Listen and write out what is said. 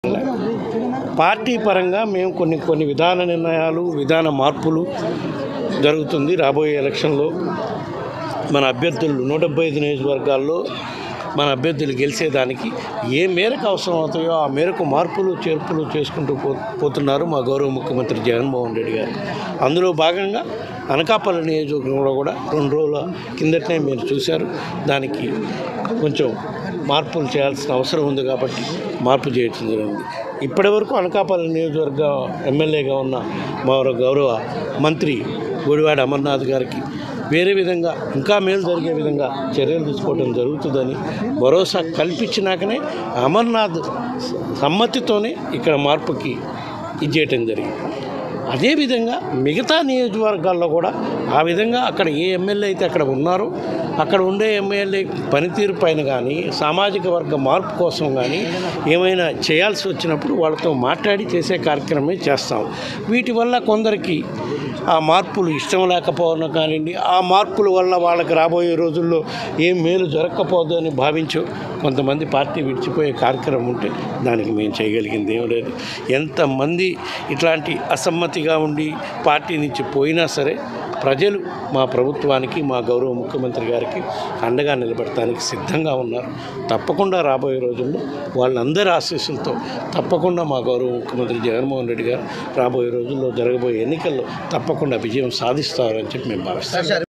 Party పరంగా మేము కొన్ని విధాన నిర్ణయాలు, విధాన మార్పులు జరుగుతుంది. రాబోయే ఎలక్షన్లో మన అభ్యర్థులు 175 నియోజకవర్గాల్లో మన అభ్యర్థులు గెలిచేదానికి ఏ మేరకు అవసరం అవుతాయో ఆ మేరకు మార్పులు చేర్పులు చేసుకుంటూ పోతున్నారు మా గౌరవ ముఖ్యమంత్రి జగన్మోహన్ రెడ్డి గారు. అందులో భాగంగా అనకాపల్లి నియోజకవర్గంలో కూడా 2 రోజుల కిందటనే మీరు చూశారు. దానికి కొంచెం మార్పులు చేయాల్సిన అవసరం ఉంది కాబట్టి మార్పు చేయడం జరిగింది. ఇప్పటివరకు అనకాపల్లి నియోజకవర్గ ఎమ్మెల్యేగా ఉన్న మా గౌరవ మంత్రి గుడివాడ అమర్నాథ్ గారికి వేరే విధంగా ఇంకా మేలు జరిగే విధంగా చర్యలు తీసుకోవడం జరుగుతుందని భరోసా కల్పించినాకనే అమర్నాథ్ సమ్మతితోనే ఇక్కడ మార్పుకి చేయటం జరిగింది. అదేవిధంగా మిగతా నియోజకవర్గాల్లో కూడా ఆ విధంగా అక్కడ ఏ ఎమ్మెల్యే అయితే అక్కడ ఉన్నారో అక్కడ ఉండే ఎమ్మెల్యే పనితీరు పైన కానీ సామాజిక వర్గ మార్పు కోసం కానీ ఏమైనా చేయాల్సి వచ్చినప్పుడు వాళ్ళతో మాట్లాడి చేసే కార్యక్రమమే చేస్తాం. వీటి వల్ల కొందరికి ఆ మార్పులు ఇష్టం లేకపోవడం కానివ్వండి, ఆ మార్పుల వల్ల వాళ్ళకి రాబోయే రోజుల్లో ఏం మేలు జరగకపోదు అని భావించు కొంతమంది పార్టీ విడిచిపోయే కార్యక్రమం ఉంటే దానికి మేము చేయగలిగింది ఏం లేదు. ఎంతమంది ఇట్లాంటి అసమ్మతిగా ఉండి పార్టీ నుంచి పోయినా సరే ప్రజలు మా ప్రభుత్వానికి, మా గౌరవ ముఖ్యమంత్రి గారికి అండగా నిలబడటానికి సిద్ధంగా ఉన్నారు. తప్పకుండా రాబోయే రోజుల్లో వాళ్ళందరి ఆశీస్సులతో తప్పకుండా మా గౌరవ ముఖ్యమంత్రి జగన్మోహన్ రెడ్డి గారు రాబోయే రోజుల్లో జరగబోయే ఎన్నికల్లో తప్పకుండా విజయం సాధిస్తారని చెప్పి మేము భావిస్తాం.